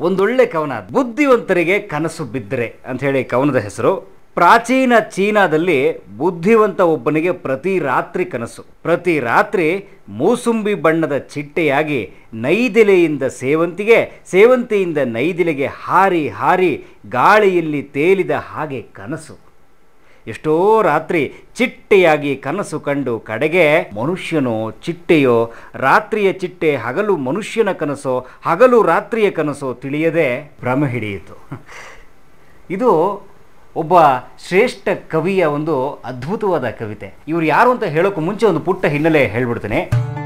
ಒಂದೊಳ್ಳೆ ಕವನ, ಬುದ್ಧಿವಂತರಿಗೆ ಕನಸು ಬಿದ್ದರೆ ಅಂತ ಹೇಳಿ ಕವನದ ಹೆಸರು. ಪ್ರಾಚೀನ ಚೀನಾದಲ್ಲಿ ಬುದ್ಧಿವಂತ ಒಬ್ಬನಿಗೆ ಪ್ರತಿ ರಾತ್ರಿ ಕನಸು. ಪ್ರತಿ ರಾತ್ರಿ ಮೂಸುಂಬಿ ಬಣ್ಣದ ಚಿಟ್ಟೆಯಾಗಿ ನೈದಿಲೆಯಿಂದ ಸೇವಂತಿಗೆ, ಸೇವಂತಿಯಿಂದ ನೈದಿಲೆಗೆ ಹಾರಿ ಹಾರಿ ಗಾಳಿಯಲ್ಲಿ ತೇಲಿದ ಹಾಗೆ ಕನಸು. ಎಷ್ಟೋ ರಾತ್ರಿ ಚಿಟ್ಟೆಯಾಗಿ ಕನಸು ಕಂಡು ಕಡೆಗೆ ಮನುಷ್ಯನೋ ಚಿಟ್ಟೆಯೋ, ರಾತ್ರಿಯ ಚಿಟ್ಟೆ ಹಗಲು ಮನುಷ್ಯನ ಕನಸೋ, ಹಗಲು ರಾತ್ರಿಯ ಕನಸೋ ತಿಳಿಯದೆ ಭ್ರಮೆ ಹಿಡಿಯಿತು. ಇದು ಒಬ್ಬ ಶ್ರೇಷ್ಠ ಕವಿಯ ಒಂದು ಅದ್ಭುತವಾದ ಕವಿತೆ. ಇವರು ಯಾರು ಅಂತ ಹೇಳೋಕ್ಕೂ ಮುಂಚೆ ಒಂದು ಪುಟ್ಟ ಹಿನ್ನೆಲೆ ಹೇಳ್ಬಿಡ್ತೇನೆ.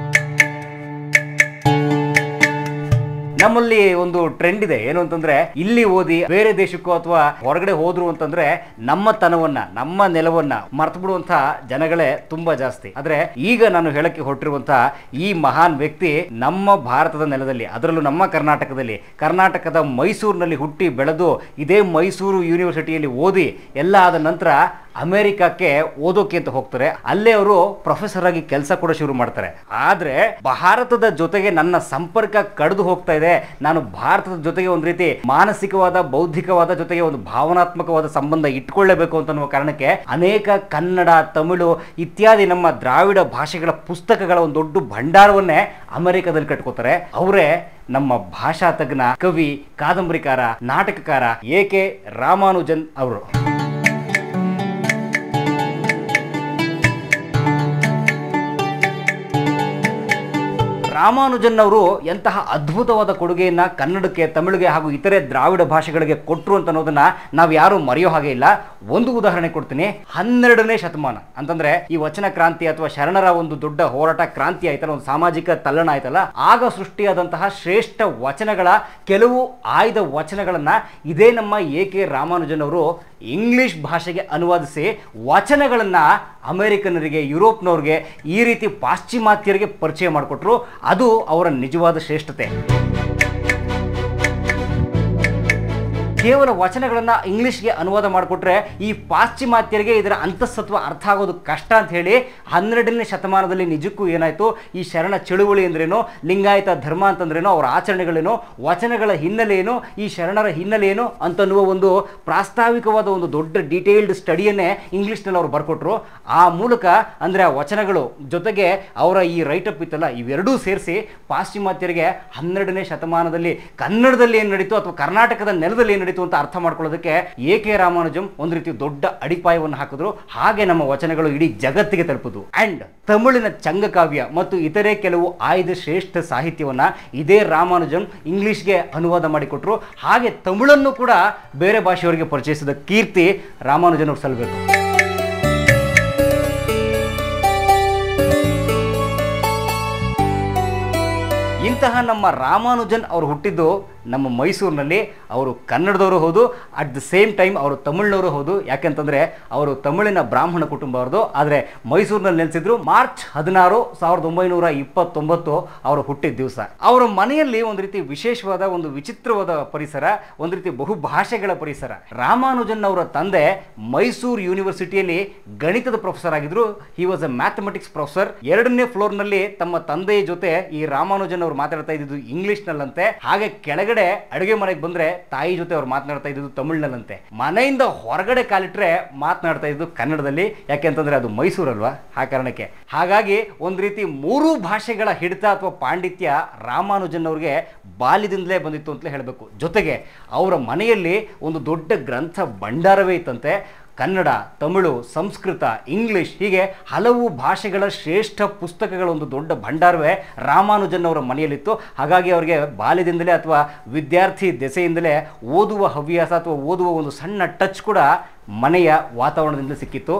ನಮ್ಮಲ್ಲಿ ಒಂದು ಟ್ರೆಂಡ್ ಇದೆ, ಏನು ಅಂತಂದ್ರೆ ಇಲ್ಲಿ ಓದಿ ಬೇರೆ ದೇಶಕ್ಕೋ ಅಥವಾ ಹೊರಗಡೆ ಹೋದ್ರು ಅಂತಂದ್ರೆ ನಮ್ಮ ತನವನ್ನ, ನಮ್ಮ ನೆಲವನ್ನ ಮರ್ತು ಬಿಡುವಂತಹ ಜನಗಳೇ ತುಂಬಾ ಜಾಸ್ತಿ. ಆದ್ರೆ ಈಗ ನಾನು ಹೇಳಕ್ಕೆ ಹೊರಟಿರುವಂತಹ ಈ ಮಹಾನ್ ವ್ಯಕ್ತಿ ನಮ್ಮ ಭಾರತದ ನೆಲದಲ್ಲಿ, ಅದರಲ್ಲೂ ನಮ್ಮ ಕರ್ನಾಟಕದ ಮೈಸೂರಿನಲ್ಲಿ ಹುಟ್ಟಿ ಬೆಳೆದು ಇದೇ ಮೈಸೂರು ಯೂನಿವರ್ಸಿಟಿಯಲ್ಲಿ ಓದಿ ಎಲ್ಲ ಆದ ನಂತರ ಅಮೆರಿಕಕ್ಕೆ ಓದೋಕೆ ಅಂತ ಹೋಗ್ತಾರೆ. ಅಲ್ಲೇ ಅವರು ಪ್ರೊಫೆಸರ್ ಆಗಿ ಕೆಲಸ ಕೂಡ ಶುರು ಮಾಡ್ತಾರೆ. ಆದ್ರೆ ಭಾರತದ ಜೊತೆಗೆ ನನ್ನ ಸಂಪರ್ಕ ಕಡಿದು ಹೋಗ್ತಾ ಇದೆ, ನಾನು ಭಾರತದ ಜೊತೆಗೆ ಒಂದು ರೀತಿ ಮಾನಸಿಕವಾದ, ಬೌದ್ಧಿಕವಾದ ಜೊತೆಗೆ ಒಂದು ಭಾವನಾತ್ಮಕವಾದ ಸಂಬಂಧ ಇಟ್ಕೊಳ್ಳೇಬೇಕು ಅಂತ ಅನ್ನುವ ಕಾರಣಕ್ಕೆ ಅನೇಕ ಕನ್ನಡ, ತಮಿಳು ಇತ್ಯಾದಿ ನಮ್ಮ ದ್ರಾವಿಡ ಭಾಷೆಗಳ ಪುಸ್ತಕಗಳ ಒಂದು ದೊಡ್ಡ ಭಂಡಾರವನ್ನೇ ಅಮೆರಿಕದಲ್ಲಿ ಕಟ್ಕೋತಾರೆ. ಅವರೇ ನಮ್ಮ ಭಾಷಾ ತಜ್ಞ, ಕವಿ, ಕಾದಂಬರಿಕಾರ, ನಾಟಕಕಾರ ಎ.ಕೆ. ರಾಮಾನುಜನ್ ಅವರು. ರಾಮಾನುಜನ್ ಅವರು ಎಂತಹ ಅದ್ಭುತವಾದ ಕೊಡುಗೆಯನ್ನ ಕನ್ನಡಕ್ಕೆ, ತಮಿಳಿಗೆ ಹಾಗೂ ಇತರೆ ದ್ರಾವಿಡ ಭಾಷೆಗಳಿಗೆ ಕೊಟ್ಟರು ಅಂತ ಅನ್ನೋದನ್ನ ನಾವು ಯಾರು ಮರೆಯೋ ಹಾಗೆ ಇಲ್ಲ. ಒಂದು ಉದಾಹರಣೆ ಕೊಡ್ತೀನಿ. 12ನೇ ಶತಮಾನ ಅಂತಂದ್ರೆ ಈ ವಚನ ಕ್ರಾಂತಿ ಅಥವಾ ಶರಣರ ಒಂದು ದೊಡ್ಡ ಹೋರಾಟ ಕ್ರಾಂತಿ ಆಯ್ತಲ್ಲ, ಒಂದು ಸಾಮಾಜಿಕ ತಲ್ಲಣ ಆಯ್ತಲ್ಲ, ಆಗ ಸೃಷ್ಟಿಯಾದಂತಹ ಶ್ರೇಷ್ಠ ವಚನಗಳ ಕೆಲವು ಆಯ್ದ ವಚನಗಳನ್ನ ಇದೇ ನಮ್ಮ ಎ.ಕೆ. ರಾಮಾನುಜನ್ ಅವರು ಇಂಗ್ಲಿಷ್ ಭಾಷೆಗೆ ಅನುವಾದಿಸಿ ವಚನಗಳನ್ನ ಅಮೆರಿಕನರಿಗೆ, ಯುರೋಪ್ನವ್ರಿಗೆ, ಈ ರೀತಿ ಪಾಶ್ಚಿಮಾತ್ಯರಿಗೆ ಪರಿಚಯ ಮಾಡಿಕೊಟ್ರು. ಅದು ಅವರ ನಿಜವಾದ ಶ್ರೇಷ್ಠತೆ. ಕೇವಲ ವಚನಗಳನ್ನು ಇಂಗ್ಲಿಷ್ಗೆ ಅನುವಾದ ಮಾಡಿಕೊಟ್ರೆ ಈ ಪಾಶ್ಚಿಮಾತ್ಯರಿಗೆ ಇದರ ಅಂತಃಸತ್ವ ಅರ್ಥ ಆಗೋದು ಕಷ್ಟ ಅಂತ ಹೇಳಿ 12ನೇ ಶತಮಾನದಲ್ಲಿ ನಿಜಕ್ಕೂ ಏನಾಯಿತು, ಈ ಶರಣ ಚಳುವಳಿ ಅಂದ್ರೇನು, ಲಿಂಗಾಯತ ಧರ್ಮ ಅಂತಂದ್ರೇನು, ಅವರ ಆಚರಣೆಗಳೇನು, ವಚನಗಳ ಹಿನ್ನೆಲೆ ಏನು, ಈ ಶರಣರ ಹಿನ್ನೆಲೆ ಏನು ಅಂತನ್ನುವ ಒಂದು ಪ್ರಾಸ್ತಾವಿಕವಾದ ಒಂದು ದೊಡ್ಡ ಡೀಟೇಲ್ಡ್ ಸ್ಟಡಿಯನ್ನೇ ಇಂಗ್ಲೀಷ್ನಲ್ಲಿ ಅವರು ಬರ್ಕೊಟ್ರು. ಆ ಮೂಲಕ ಅಂದರೆ ಆ ವಚನಗಳು ಜೊತೆಗೆ ಅವರ ಈ ರೈಟಪ್ ಇತ್ತಲ್ಲ, ಇವೆರಡೂ ಸೇರಿಸಿ ಪಾಶ್ಚಿಮಾತ್ಯರಿಗೆ 12ನೇ ಶತಮಾನದಲ್ಲಿ ಕನ್ನಡದಲ್ಲಿ ಏನು ನಡೀತು ಅಥವಾ ಕರ್ನಾಟಕದ ನೆಲದಲ್ಲಿ ಏನು ಅಂತ ಅರ್ಥ ಮಾಡ್ಕೊಳ್ಳೋದಕ್ಕೆ ಎ.ಕೆ. ರಾಮಾನುಜಂ ಒಂದು ರೀತಿ ದೊಡ್ಡ ಅಡಿಪಾಯವನ್ನು ಹಾಕಿದ್ರು. ಹಾಗೆ ನಮ್ಮ ವಚನಗಳು ಇಡೀ ಜಗತ್ತಿಗೆ ತಲುಪಿದ್ವು. ಅಂಡ್ ತಮಿಳಿನ ಚಂಗಕಾವ್ಯ ಮತ್ತು ಇತರೆ ಕೆಲವು ಆಯ್ದ ಶ್ರೇಷ್ಠ ಸಾಹಿತ್ಯವನ್ನ ಇದೇ ರಾಮಾನುಜಂ ಇಂಗ್ಲಿಷ್ಗೆ ಅನುವಾದ ಮಾಡಿಕೊಟ್ರು. ಹಾಗೆ ತಮಿಳನ್ನು ಕೂಡ ಬೇರೆ ಭಾಷೆಯವರಿಗೆ ಪರಿಚಯಿಸಿದ ಕೀರ್ತಿ ರಾಮಾನುಜನ್ ಅವರು ಸಲ್ಲಬೇಕು. ಇಂತಹ ನಮ್ಮ ರಾಮಾನುಜನ್ ಅವರು ಹುಟ್ಟಿದ್ದು ನಮ್ಮ ಮೈಸೂರಿನಲ್ಲಿ. ಅವರು ಕನ್ನಡದವರು ಹೌದು, ಅಟ್ ದ ಸೇಮ್ ಟೈಮ್ ಅವರು ತಮಿಳ್ನವರು ಹೌದು. ಯಾಕೆಂತಂದರೆ ಅವರು ತಮಿಳಿನ ಬ್ರಾಹ್ಮಣ ಕುಟುಂಬ ಅವ್ರದ್ದು. ಆದರೆ ಮೈಸೂರಿನಲ್ಲಿ ನೆಲೆಸಿದ್ರು. ಮಾರ್ಚ್ 16, 1929 ಅವರು ಹುಟ್ಟಿದ ದಿವಸ. ಅವರ ಮನೆಯಲ್ಲಿ ಒಂದು ರೀತಿ ವಿಶೇಷವಾದ, ಒಂದು ವಿಚಿತ್ರವಾದ ಪರಿಸರ, ಒಂದು ರೀತಿ ಬಹುಭಾಷೆಗಳ ಪರಿಸರ. ರಾಮಾನುಜನ್ ಅವರ ತಂದೆ ಮೈಸೂರು ಯೂನಿವರ್ಸಿಟಿಯಲ್ಲಿ ಗಣಿತದ ಪ್ರೊಫೆಸರ್ ಆಗಿದ್ರು. He was a mathematics professor. 2ನೇ ಫ್ಲೋರ್ನಲ್ಲಿ ತಮ್ಮ ತಂದೆಯ ಜೊತೆ ಈ ರಾಮಾನುಜನ್ ಅವರು ಮಾತಾಡ್ತಾ ಇದ್ದಿದ್ದು ಇಂಗ್ಲಿಷ್ನಲ್ಲಂತೆ. ಹಾಗೆ ಕೆಳಗಡೆ ಅಡುಗೆ ಮನೆಗೆ ಬಂದ್ರೆ ತಾಯಿ ಜೊತೆ ಅವ್ರು ಮಾತನಾಡ್ತಾ ಇದ್ದು ತಮಿಳ್ನಲ್ಲಂತೆ. ಮನೆಯಿಂದ ಹೊರಗಡೆ ಕಾಲಿಟ್ರೆ ಮಾತನಾಡ್ತಾ ಇದ್ದು ಕನ್ನಡದಲ್ಲಿ. ಯಾಕೆಂತಂದ್ರೆ ಅದು ಮೈಸೂರಲ್ವಾ, ಆ ಕಾರಣಕ್ಕೆ. ಹಾಗಾಗಿ ಒಂದು ರೀತಿ 3 ಭಾಷೆಗಳ ಹಿಡಿತ ಅಥವಾ ಪಾಂಡಿತ್ಯ ರಾಮಾನುಜನ್ ಅವ್ರಿಗೆ ಬಾಲ್ಯದಿಂದಲೇ ಬಂದಿತ್ತು ಅಂತಲೇ ಹೇಳಬೇಕು. ಜೊತೆಗೆ ಅವರ ಮನೆಯಲ್ಲಿ ಒಂದು ದೊಡ್ಡ ಗ್ರಂಥ ಭಂಡಾರವೇ ಇತ್ತಂತೆ. ಕನ್ನಡ, ತಮಿಳು, ಸಂಸ್ಕೃತ, ಇಂಗ್ಲಿಷ್ ಹೀಗೆ ಹಲವು ಭಾಷೆಗಳ ಶ್ರೇಷ್ಠ ಪುಸ್ತಕಗಳ ಒಂದು ದೊಡ್ಡ ಭಂಡಾರವೇ ರಾಮಾನುಜನ್ ಅವರ ಮನೆಯಲ್ಲಿತ್ತು. ಹಾಗಾಗಿ ಅವರಿಗೆ ಬಾಲ್ಯದಿಂದಲೇ ಅಥವಾ ವಿದ್ಯಾರ್ಥಿ ದೆಸೆಯಿಂದಲೇ ಓದುವ ಹವ್ಯಾಸ ಅಥವಾ ಓದುವ ಒಂದು ಸಣ್ಣ ಟಚ್ ಕೂಡ ಮನೆಯ ವಾತಾವರಣದಿಂದ ಸಿಕ್ಕಿತ್ತು.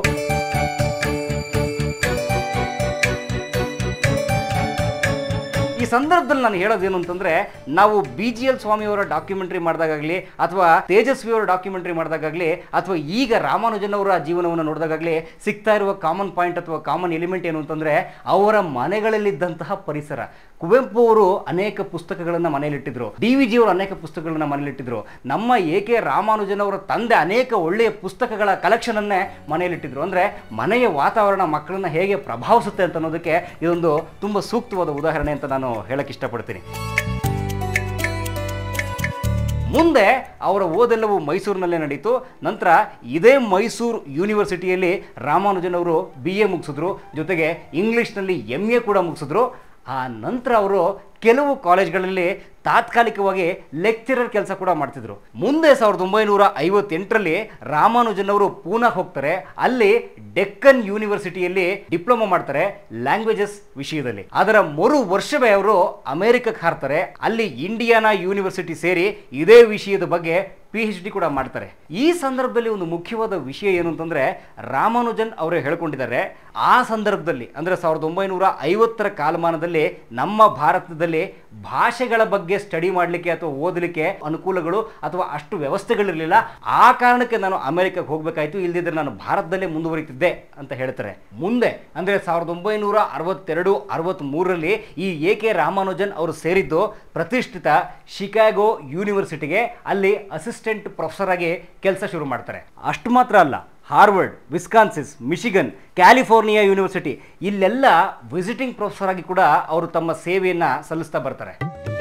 ಈ ಸಂದರ್ಭದಲ್ಲಿ ನಾನು ಹೇಳೋದೇನು ಅಂತಂದ್ರೆ, ನಾವು BGL ಸ್ವಾಮಿಯವರ ಡಾಕ್ಯುಮೆಂಟರಿ ಮಾಡಿದಾಗಲಿ ಅಥವಾ ತೇಜಸ್ವಿಯವರ ಡಾಕ್ಯುಮೆಂಟರಿ ಮಾಡಿದಾಗಲಿ ಅಥವಾ ಈಗ ರಾಮಾನುಜನ್ ಅವರ ಜೀವನವನ್ನು ನೋಡಿದಾಗಲಿ ಸಿಗ್ತಾ ಇರುವ ಕಾಮನ್ ಪಾಯಿಂಟ್ ಅಥವಾ ಕಾಮನ್ ಎಲಿಮೆಂಟ್ ಏನು ಅಂತಂದ್ರೆ ಅವರ ಮನೆಗಳಲ್ಲಿದ್ದಂತಹ ಪರಿಸರ. ಕುವೆಂಪು ಅವರು ಅನೇಕ ಪುಸ್ತಕಗಳನ್ನು ಮನೆಯಲ್ಲಿಟ್ಟಿದ್ರು. DVG ಅವರು ಅನೇಕ ಪುಸ್ತಕಗಳನ್ನ ಮನೆಯಲ್ಲಿಟ್ಟಿದ್ರು. ನಮ್ಮ ಎ.ಕೆ. ರಾಮಾನುಜನ್ ಅವರ ತಂದೆ ಅನೇಕ ಒಳ್ಳೆಯ ಪುಸ್ತಕಗಳ ಕಲೆಕ್ಷನ್ ಅನ್ನೇ ಮನೆಯಲ್ಲಿಟ್ಟಿದ್ರು. ಅಂದ್ರೆ ಮನೆಯ ವಾತಾವರಣ ಮಕ್ಕಳನ್ನ ಹೇಗೆ ಪ್ರಭಾವಿಸುತ್ತೆ ಅಂತ ಅನ್ನೋದಕ್ಕೆ ಇದೊಂದು ತುಂಬಾ ಸೂಕ್ತವಾದ ಉದಾಹರಣೆ ಅಂತ ನಾನು ಹೇಳಕ್ ಇಷ್ಟಪಡ್ತೀನಿ. ಮುಂದೆ ಅವರ ಓದೆಲ್ಲವೂ ಮೈಸೂರಿನಲ್ಲೇ ನಡೀತು. ನಂತರ ಇದೇ ಮೈಸೂರು ಯೂನಿವರ್ಸಿಟಿಯಲ್ಲಿ ರಾಮಾನುಜನ್ ಅವರು BA ಮುಗಿಸಿದ್ರು, ಜೊತೆಗೆ ಇಂಗ್ಲೀಷ್ನಲ್ಲಿ MA ಕೂಡ ಮುಗಿಸಿದ್ರು. ಆ ನಂತರ ಅವರು ಕೆಲವು ಕಾಲೇಜ್ಗಳಲ್ಲಿ ತಾತ್ಕಾಲಿಕವಾಗಿ ಲೆಕ್ಚರರ್ ಕೆಲಸ ಕೂಡ ಮಾಡ್ತಿದ್ರು. ಮುಂದೆ 1958ರಲ್ಲಿ ರಾಮಾನುಜನ್ ಅವರು ಪೂನಾಗೆ ಹೋಗ್ತಾರೆ. ಅಲ್ಲಿ ಡೆಕ್ಕನ್ ಯೂನಿವರ್ಸಿಟಿಯಲ್ಲಿ ಡಿಪ್ಲೊಮಾ ಮಾಡ್ತಾರೆ ಲ್ಯಾಂಗ್ವೇಜಸ್ ವಿಷಯದಲ್ಲಿ. ಅದರ ವರ್ಷವೇ ಅವರು ಅಮೆರಿಕಕ್ಕೆ ಹಾರ್ತಾರೆ. ಅಲ್ಲಿ ಇಂಡಿಯಾನಾ ಯೂನಿವರ್ಸಿಟಿ ಸೇರಿ ಇದೇ ವಿಷಯದ ಬಗ್ಗೆ PhD ಕೂಡ ಮಾಡ್ತಾರೆ. ಈ ಸಂದರ್ಭದಲ್ಲಿ ಒಂದು ಮುಖ್ಯವಾದ ವಿಷಯ ಏನು ಅಂತಂದ್ರೆ, ರಾಮಾನುಜನ್ ಅವರೇ ಹೇಳ್ಕೊಂಡಿದ್ದಾರೆ, ಆ ಸಂದರ್ಭದಲ್ಲಿ ಅಂದ್ರೆ 1950ರ ಕಾಲಮಾನದಲ್ಲಿ ನಮ್ಮ ಭಾರತದಲ್ಲಿ ಭಾಷೆಗಳ ಬಗ್ಗೆ ಸ್ಟಡಿ ಮಾಡಲಿಕ್ಕೆ ಅಥವಾ ಓದಲಿಕ್ಕೆ ಅನುಕೂಲಗಳು ಅಥವಾ ಅಷ್ಟು ವ್ಯವಸ್ಥೆಗಳಿರಲಿಲ್ಲ. ಆ ಕಾರಣಕ್ಕೆ ನಾನು ಅಮೆರಿಕಕ್ಕೆ ಹೋಗಬೇಕಾಯಿತು, ಇಲ್ಲದಿದ್ದರೆ ನಾನು ಭಾರತದಲ್ಲೇ ಮುಂದುವರಿತಿದ್ದೆ ಅಂತ ಹೇಳ್ತಾರೆ. ಮುಂದೆ ಅಂದರೆ 1962-63ರಲ್ಲಿ ಈ AK ರಾಮಾನುಜನ್ ಅವರು ಸೇರಿದ್ದು ಪ್ರತಿಷ್ಠಿತ ಶಿಕಾಗೋ ಯೂನಿವರ್ಸಿಟಿಗೆ. ಅಲ್ಲಿ ಅಸಿಸ್ಟೆಂಟ್ ಪ್ರೊಫೆಸರ್ ಆಗಿ ಕೆಲಸ ಶುರು ಮಾಡ್ತಾರೆ. ಅಷ್ಟು ಮಾತ್ರ ಅಲ್ಲ, Harvard, Wisconsin, Michigan, California university ಇಲ್ಲೆಲ್ಲ ವಿಸಿಟಿಂಗ್ ಪ್ರೊಫೆಸರ್ ಆಗಿ ಕೂಡ ಅವರು ತಮ್ಮ ಸೇವೆಯನ್ನ ಸಲ್ಲಿಸ್ತಾ ಬರ್ತಾರೆ.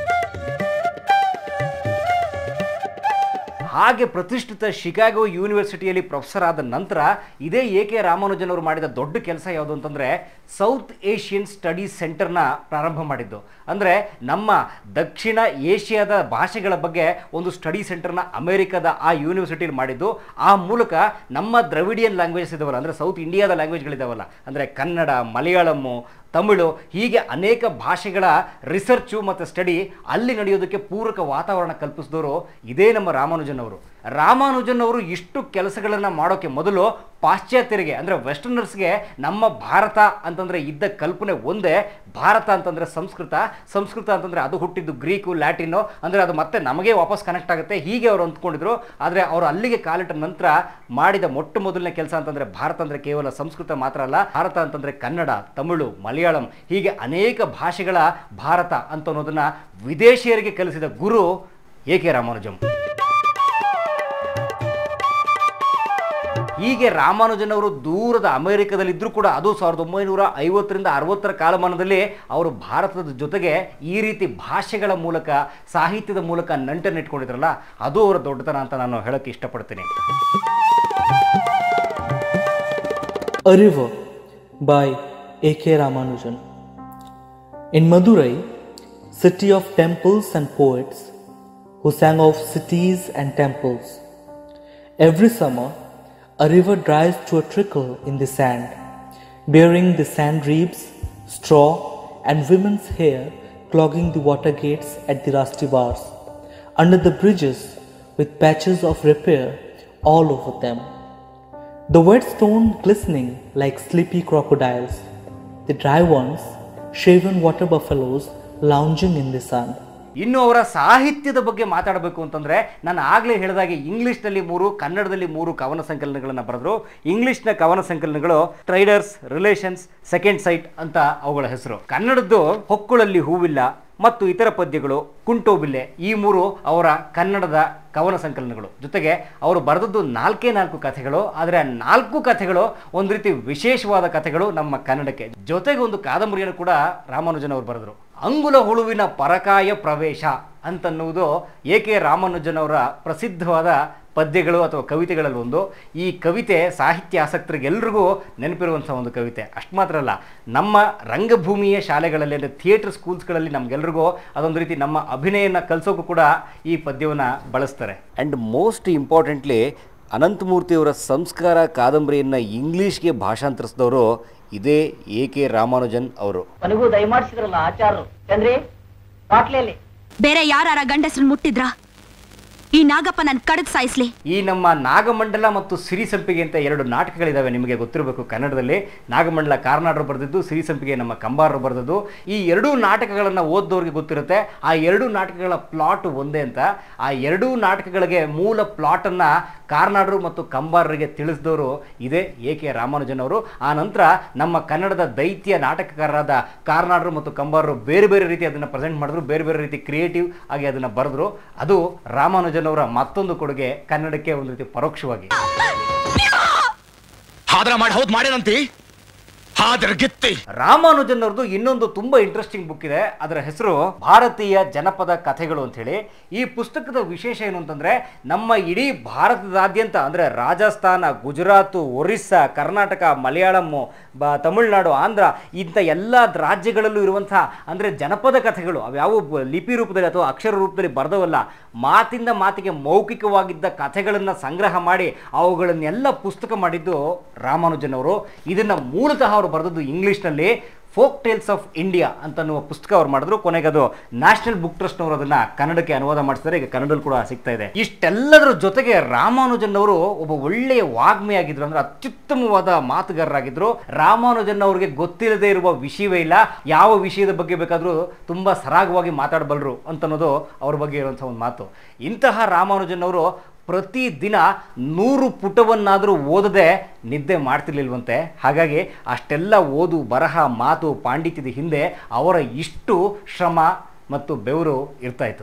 ಹಾಗೆ ಪ್ರತಿಷ್ಠಿತ ಶಿಕಾಗೋ ಯೂನಿವರ್ಸಿಟಿಯಲ್ಲಿ ಪ್ರೊಫೆಸರ್ ಆದ ನಂತರ ಇದೇ AK ರಾಮಾನುಜನ್ ಅವರು ಮಾಡಿದ ದೊಡ್ಡ ಕೆಲಸ ಯಾವುದು ಅಂತಂದರೆ ಸೌತ್ ಏಷ್ಯನ್ ಸ್ಟಡೀಸ್ ಸೆಂಟರ್ನ ಪ್ರಾರಂಭ ಮಾಡಿದ್ದು. ಅಂದರೆ ನಮ್ಮ ದಕ್ಷಿಣ ಏಷ್ಯಾದ ಭಾಷೆಗಳ ಬಗ್ಗೆ ಒಂದು ಸ್ಟಡಿ ಸೆಂಟರ್ನ ಅಮೆರಿಕದ ಆ ಯೂನಿವರ್ಸಿಟಿಯಲ್ಲಿ ಮಾಡಿದ್ದು. ಆ ಮೂಲಕ ನಮ್ಮ ದ್ರವಿಡಿಯನ್ ಲ್ಯಾಂಗ್ವೇಜಸ್ ಇದಾವಲ್ಲ, ಅಂದರೆ ಸೌತ್ ಇಂಡಿಯಾದ ಲ್ಯಾಂಗ್ವೇಜ್ಗಳಿದಾವಲ್ಲ, ಅಂದರೆ ಕನ್ನಡ, ಮಲಯಾಳಮ್ಮು, ತಮಿಳು, ಹೀಗೆ ಅನೇಕ ಭಾಷೆಗಳ ರಿಸರ್ಚು ಮತ್ತು ಸ್ಟಡಿ ಅಲ್ಲಿ ನಡೆಯೋದಕ್ಕೆ ಪೂರಕ ವಾತಾವರಣ ಕಲ್ಪಿಸಿದವರು ಇದೇ ನಮ್ಮ ರಾಮಾನುಜನ್ ಅವರು. ರಾಮಾನುಜನ್ ಅವರು ಇಷ್ಟು ಕೆಲಸಗಳನ್ನು ಮಾಡೋಕ್ಕೆ ಮೊದಲು ಪಾಶ್ಚಾತ್ಯರಿಗೆ ಅಂದರೆ ವೆಸ್ಟರ್ನರ್ಸ್ಗೆ ನಮ್ಮ ಭಾರತ ಅಂತಂದರೆ ಇದ್ದ ಕಲ್ಪನೆ ಒಂದೇ, ಭಾರತ ಅಂತಂದರೆ ಸಂಸ್ಕೃತ, ಸಂಸ್ಕೃತ ಅಂತಂದರೆ ಅದು ಹುಟ್ಟಿದ್ದು ಗ್ರೀಕು, ಲ್ಯಾಟಿನ್ನು, ಅಂದರೆ ಅದು ಮತ್ತೆ ನಮಗೆ ವಾಪಸ್ ಕನೆಕ್ಟ್ ಆಗುತ್ತೆ, ಹೀಗೆ ಅವರು ಅಂದ್ಕೊಂಡಿದ್ರು. ಆದರೆ ಅವರು ಅಲ್ಲಿಗೆ ಕಾಲಿಟ್ಟ ನಂತರ ಮಾಡಿದ ಮೊದಲನೇ ಕೆಲಸ ಅಂತಂದರೆ ಭಾರತ ಅಂದರೆ ಕೇವಲ ಸಂಸ್ಕೃತ ಮಾತ್ರ ಅಲ್ಲ, ಭಾರತ ಅಂತಂದರೆ ಕನ್ನಡ, ತಮಿಳು, ಮಲಯಾಳಂ, ಹೀಗೆ ಅನೇಕ ಭಾಷೆಗಳ ಭಾರತ ಅಂತ ಅನ್ನೋದನ್ನು ವಿದೇಶಿಯರಿಗೆ ಕಲಿಸಿದ ಗುರು AK ರಾಮಾನುಜನ್. ಹೀಗೆ ರಾಮಾನುಜನ್ ಅವರು ದೂರದ ಅಮೆರಿಕದಲ್ಲಿದ್ದರೂ ಕೂಡ ಅದು 1950-60ರ ಕಾಲಮಾನದಲ್ಲಿ ಅವರು ಭಾರತದ ಜೊತೆಗೆ ಈ ರೀತಿ ಭಾಷೆಗಳ ಮೂಲಕ, ಸಾಹಿತ್ಯದ ಮೂಲಕ ನಂಟನ್ನು ಇಟ್ಕೊಂಡಿದ್ರಲ್ಲ, ಅದು ಅವರ ದೊಡ್ಡತನ ಅಂತ ನಾನು ಹೇಳೋಕ್ಕೆ ಇಷ್ಟಪಡ್ತೀನಿ. A River by AK Ramanujan. In Madurai, city of temples and poets who sang of cities and temples, every summer a river dries to a trickle in the sand, bearing the sand reeds, straw, and women's hair clogging the water gates at the rusty bars, under the bridges with patches of repair all over them. The wet stone glistening like sleepy crocodiles, the dry ones shaven water buffaloes lounging in the sun. ಇನ್ನು ಅವರ ಸಾಹಿತ್ಯದ ಬಗ್ಗೆ ಮಾತಾಡಬೇಕು ಅಂತಂದರೆ, ನಾನು ಆಗಲೇ ಹೇಳಿದಾಗೆ ಇಂಗ್ಲೀಷ್ನಲ್ಲಿ 3, ಕನ್ನಡದಲ್ಲಿ 3 ಕವನ ಸಂಕಲನಗಳನ್ನು ಬರೆದರು. ಇಂಗ್ಲೀಷ್ನ ಕವನ ಸಂಕಲನಗಳು ಟ್ರೈಡರ್ಸ್, ರಿಲೇಷನ್ಸ್, ಸೆಕೆಂಡ್ ಸೈಟ್ ಅಂತ ಅವುಗಳ ಹೆಸರು. ಕನ್ನಡದ್ದು ಹೊಕ್ಕುಳಲ್ಲಿ ಹೂವಿಲ್ಲ ಮತ್ತು ಇತರ ಪದ್ಯಗಳು, ಕುಂಟೋಬಿಲ್ಲೆ, ಈ 3 ಅವರ ಕನ್ನಡದ ಕವನ ಸಂಕಲನಗಳು. ಜೊತೆಗೆ ಅವರು ಬರೆದದ್ದು 4 ಕಥೆಗಳು. ಆದರೆ ಆ 4 ಕಥೆಗಳು ಒಂದು ರೀತಿ ವಿಶೇಷವಾದ ಕಥೆಗಳು ನಮ್ಮ ಕನ್ನಡಕ್ಕೆ. ಜೊತೆಗೆ ಒಂದು ಕಾದಂಬರಿಯನ್ನು ಕೂಡ ರಾಮಾನುಜನ್ ಅವರು ಬರೆದರು. ಅಂಗುಲ ಹುಳುವಿನ ಪರಕಾಯ ಪ್ರವೇಶ ಅಂತನ್ನುವುದು AK ರಾಮಾನುಜನ್ ಅವರ ಪ್ರಸಿದ್ಧವಾದ ಪದ್ಯಗಳು ಅಥವಾ ಕವಿತೆಗಳಲ್ಲಿ ಒಂದು. ಈ ಕವಿತೆ ಸಾಹಿತ್ಯ ಆಸಕ್ತರಿಗೆಲ್ರಿಗೂ ನೆನಪಿರುವಂಥ ಒಂದು ಕವಿತೆ. ಅಷ್ಟು ಮಾತ್ರ ಅಲ್ಲ, ನಮ್ಮ ರಂಗಭೂಮಿಯ ಶಾಲೆಗಳಲ್ಲಿ ಅಂದರೆ ಥಿಯೇಟರ್ ಸ್ಕೂಲ್ಸ್ಗಳಲ್ಲಿ ನಮಗೆಲ್ರಿಗೂ ಅದೊಂದು ರೀತಿ ನಮ್ಮ ಅಭಿನಯನ ಕಲಿಸೋಕ್ಕೂ ಕೂಡ ಈ ಪದ್ಯವನ್ನು ಬಳಸ್ತಾರೆ. ಆ್ಯಂಡ್ ಮೋಸ್ಟ್ ಇಂಪಾರ್ಟೆಂಟ್ಲಿ ಅನಂತಮೂರ್ತಿಯವರ ಸಂಸ್ಕಾರ ಕಾದಂಬರಿಯನ್ನು ಇಂಗ್ಲೀಷ್ಗೆ ಭಾಷಾಂತರಿಸಿದವರು ಇದೇ AK ರಾಮಾನುಜನ್ ಅವರು. ನನಗೂ ದಯಮಾಡಿಸಿದ್ರಲ್ಲ ಆಚಾರ್ಯರು. ಚಂದ್ರಿ, ಬಾಟ್ಲಿಯಲ್ಲಿ ಬೇರೆ ಯಾರ ಗಂಡಸರನ್ನ ಮುಟ್ಟಿದ್ರ? ಈ ನಾಗಪ್ಪ ನನ್ನ ಕಡದ್ ಸಾಯಿಸ್ಲಿ. ಈ ನಮ್ಮ ನಾಗಮಂಡಲ ಮತ್ತು ಸಿರಿಸಂಪಿಗೆ ಅಂತ 2 ನಾಟಕಗಳಿದ್ದಾವೆ, ನಿಮಗೆ ಗೊತ್ತಿರಬೇಕು. ಕನ್ನಡದಲ್ಲಿ ನಾಗಮಂಡಲ ಕಾರ್ನಾಡರು ಬರೆದಿದ್ದು, ಸಿರಿಸಂಪಿಗೆ ನಮ್ಮ ಕಂಬಾರರು ಬರೆದದ್ದು. ಈ 2 ನಾಟಕಗಳನ್ನು ಓದ್ದವ್ರಿಗೆ ಗೊತ್ತಿರುತ್ತೆ. ಆ 2 ನಾಟಕಗಳ ಪ್ಲಾಟ್ ಒಂದೇ ಅಂತ. ಆ 2 ನಾಟಕಗಳಿಗೆ ಮೂಲ ಪ್ಲಾಟನ್ನು ಕಾರ್ನಾಡರು ಮತ್ತು ಕಂಬಾರರಿಗೆ ತಿಳಿಸಿದವರು ಇದೇ AK ರಾಮಾನುಜನ್ ಅವರು. ಆ ನಂತರ ನಮ್ಮ ಕನ್ನಡದ ದೈತ್ಯ ನಾಟಕಕಾರರಾದ ಕಾರ್ನಾಡರು ಮತ್ತು ಕಂಬಾರರು ಬೇರೆ ಬೇರೆ ರೀತಿ ಅದನ್ನು ಪ್ರೆಸೆಂಟ್ ಮಾಡಿದ್ರು, ಬೇರೆ ಬೇರೆ ರೀತಿ ಕ್ರಿಯೇಟಿವ್ ಆಗಿ ಅದನ್ನು ಬರೆದ್ರು. ಅದು ರಾಮಾನುಜನ್ ಅವರ ಮತ್ತೊಂದು ಕೊಡುಗೆ ಕನ್ನಡಕ್ಕೆ ಒಂದು ರೀತಿ ಪರೋಕ್ಷವಾಗಿ. ರಾಮಾನುಜನ್ ಅವ್ರದ್ದು ಇನ್ನೊಂದು ತುಂಬಾ ಇಂಟ್ರೆಸ್ಟಿಂಗ್ ಬುಕ್ ಇದೆ. ಅದರ ಹೆಸರು ಭಾರತೀಯ ಜನಪದ ಕಥೆಗಳು ಅಂತ ಹೇಳಿ. ಈ ಪುಸ್ತಕದ ವಿಶೇಷ ಏನು ಅಂತಂದ್ರೆ, ನಮ್ಮ ಇಡೀ ಭಾರತದಾದ್ಯಂತ ಅಂದ್ರೆ ರಾಜಸ್ಥಾನ, ಗುಜರಾತ್, ಒರಿಸ್ಸಾ, ಕರ್ನಾಟಕ, ಮಲಯಾಳಂ, ತಮಿಳುನಾಡು, ಆಂಧ್ರ ಇಂಥ ಎಲ್ಲ ರಾಜ್ಯಗಳಲ್ಲೂ ಇರುವಂತಹ ಅಂದ್ರೆ ಜನಪದ ಕಥೆಗಳು, ಅವ್ಯಾವ ಲಿಪಿ ರೂಪದಲ್ಲಿ ಅಥವಾ ಅಕ್ಷರ ರೂಪದಲ್ಲಿ ಬರೆದವಲ್ಲ, ಮಾತಿಂದ ಮಾತಿಗೆ ಮೌಖಿಕವಾಗಿದ್ದ ಕಥೆಗಳನ್ನು ಸಂಗ್ರಹ ಮಾಡಿ ಅವುಗಳನ್ನೆಲ್ಲ ಪುಸ್ತಕ ಮಾಡಿದ್ದು ರಾಮಾನುಜನ್ ಅವರು. ಇದನ್ನ ಮೂಲತಃ ಅವರು ಬರೆದದ್ದು ಇಂಗ್ಲಿಷ್ನಲ್ಲಿ ಫೋಕ್ ಟೇಲ್ಸ್ ಆಫ್ ಇಂಡಿಯಾ ಅಂತನ್ನುವ ಪುಸ್ತಕ ಅವ್ರು ಮಾಡಿದ್ರು. ಕೊನೆಗೆ ಅದು ನ್ಯಾಷನಲ್ ಬುಕ್ ಟ್ರಸ್ಟ್ನವರು ಅದನ್ನ ಕನ್ನಡಕ್ಕೆ ಅನುವಾದ ಮಾಡಿಸಿದ್ದಾರೆ. ಈಗ ಕನ್ನಡದಲ್ಲಿ ಕೂಡ ಸಿಗ್ತಾ ಇದೆ. ಇಷ್ಟೆಲ್ಲದರ ಜೊತೆಗೆ ರಾಮಾನುಜನ್ ಅವರು ಒಬ್ಬ ಒಳ್ಳೆಯ ವಾಗ್ಮಿಯಾಗಿದ್ರು, ಅಂದ್ರೆ ಅತ್ಯುತ್ತಮವಾದ ಮಾತುಗಾರರಾಗಿದ್ರು. ರಾಮಾನುಜನ್ ಅವರಿಗೆ ಗೊತ್ತಿಲ್ಲದೆ ಇರುವ ವಿಷಯವೇ ಇಲ್ಲ. ಯಾವ ವಿಷಯದ ಬಗ್ಗೆ ಬೇಕಾದರೂ ತುಂಬಾ ಸರಾಗವಾಗಿ ಮಾತಾಡಬಲ್ಲರು ಅಂತನ್ನೋದು ಅವ್ರ ಬಗ್ಗೆ ಇರುವಂತಹ ಒಂದು ಮಾತು. ಇಂತಹ ರಾಮಾನುಜನ್ ಅವರು ಪ್ರತಿದಿನ 100 ಪುಟವನ್ನಾದರೂ ಓದದೆ ನಿದ್ದೆ ಮಾಡ್ತಿರ್ಲಿಲ್ವಂತೆ. ಹಾಗಾಗಿ ಅಷ್ಟೆಲ್ಲ ಓದು, ಬರಹ, ಮಾತು, ಪಾಂಡಿತ್ಯದ ಹಿಂದೆ ಅವರ ಇಷ್ಟು ಶ್ರಮ ಮತ್ತು ಬೆವರು ಇರ್ತಾ ಇತ್ತು.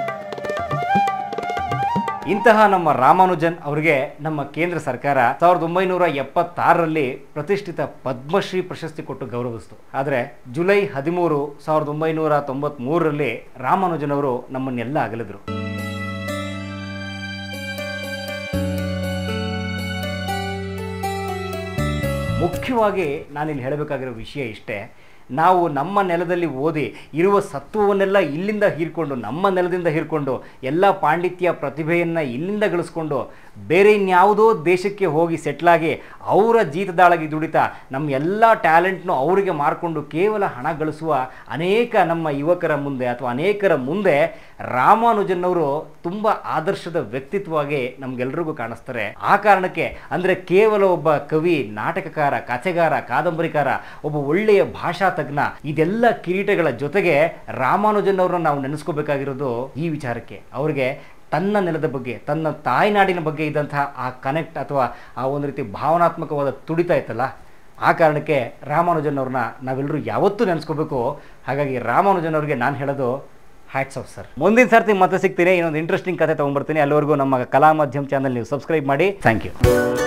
ಇಂತಹ ನಮ್ಮ ರಾಮಾನುಜನ್ ಅವರಿಗೆ ನಮ್ಮ ಕೇಂದ್ರ ಸರ್ಕಾರ 1976ರಲ್ಲಿ ಪ್ರತಿಷ್ಠಿತ ಪದ್ಮಶ್ರೀ ಪ್ರಶಸ್ತಿ ಕೊಟ್ಟು ಗೌರವಿಸಿತು. ಆದರೆ ಜುಲೈ 13, 1993ರಲ್ಲಿ ರಾಮಾನುಜನ್ ಅವರು ನಮ್ಮನ್ನೆಲ್ಲ ಅಗಲಿದ್ರು. ಮುಖ್ಯವಾಗಿ ನಾನಿಲ್ಲಿ ಹೇಳಬೇಕಾಗಿರೋ ವಿಷಯ ಇಷ್ಟೇ, ನಾವು ನಮ್ಮ ನೆಲದಲ್ಲಿ ಓದಿ ಇರುವ ಸತ್ವವನ್ನೆಲ್ಲ ಇಲ್ಲಿಂದ ಹೀರ್ಕೊಂಡು, ನಮ್ಮ ನೆಲದಿಂದ ಹೀರ್ಕೊಂಡು, ಎಲ್ಲ ಪಾಂಡಿತ್ಯ ಪ್ರತಿಭೆಯನ್ನು ಇಲ್ಲಿಂದ ಗಳಿಸ್ಕೊಂಡು ಬೇರೆ ಇನ್ಯಾವುದೋ ದೇಶಕ್ಕೆ ಹೋಗಿ ಸೆಟ್ಲಾಗಿ ಅವರ ಜೀತದಾಳಗಿ ದುಡಿತಾ ನಮ್ಮ ಎಲ್ಲ ಟ್ಯಾಲೆಂಟ್ನು ಅವರಿಗೆ ಮಾರ್ಕೊಂಡು ಕೇವಲ ಹಣ ಗಳಿಸುವ ಅನೇಕ ನಮ್ಮ ಯುವಕರ ಮುಂದೆ ಅಥವಾ ಅನೇಕರ ಮುಂದೆ ರಾಮಾನುಜನ್ ಅವರು ತುಂಬ ಆದರ್ಶದ ವ್ಯಕ್ತಿತ್ವವಾಗಿ ನಮ್ಗೆಲ್ರಿಗೂ ಕಾಣಿಸ್ತಾರೆ. ಆ ಕಾರಣಕ್ಕೆ ಅಂದರೆ ಕೇವಲ ಒಬ್ಬ ಕವಿ, ನಾಟಕಕಾರ, ಕಥೆಗಾರ, ಕಾದಂಬರಿಕಾರ, ಒಬ್ಬ ಒಳ್ಳೆಯ ಭಾಷಾ ತಜ್ಞ, ಇದೆಲ್ಲ ಕಿರೀಟಗಳ ಜೊತೆಗೆ ರಾಮಾನುಜನ್ ಅವರನ್ನು ನಾವು ನೆನೆಸ್ಕೋಬೇಕಾಗಿರೋದು ಈ ವಿಚಾರಕ್ಕೆ. ಅವರಿಗೆ ತನ್ನ ನೆಲದ ಬಗ್ಗೆ, ತನ್ನ ತಾಯ್ನಾಡಿನ ಬಗ್ಗೆ ಇದ್ದಂತಹ ಆ ಕನೆಕ್ಟ್ ಅಥವಾ ಆ ಒಂದು ರೀತಿ ಭಾವನಾತ್ಮಕವಾದ ತುಡಿತ ಇತ್ತಲ್ಲ, ಆ ಕಾರಣಕ್ಕೆ ರಾಮಾನುಜನ್ ಅವ್ರನ್ನ ನಾವೆಲ್ಲರೂ ಯಾವತ್ತೂ ನೆನೆಸ್ಕೋಬೇಕು. ಹಾಗಾಗಿ ರಾಮಾನುಜನ್ ಅವ್ರಿಗೆ ನಾನು ಹೇಳೋದು ಹ್ಯಾಟ್ಸ್ ಆಫ್ ಸರ್. ಮುಂದಿನ ಸರ್ತಿ ಮತ್ತೆ ಸಿಗ್ತೀನಿ, ಇನ್ನೊಂದು ಇಂಟ್ರೆಸ್ಟಿಂಗ್ ಕಥೆ ತೊಗೊಂಡ್ಬರ್ತೀನಿ. ಅಲ್ಲಿವರೆಗೂ ನಮ್ಮ ಕಲಾ ಮಾಧ್ಯಮ ಚಾನಲ್ ನೀವು ಸಬ್ಸ್ಕ್ರೈಬ್ ಮಾಡಿ. Thank you.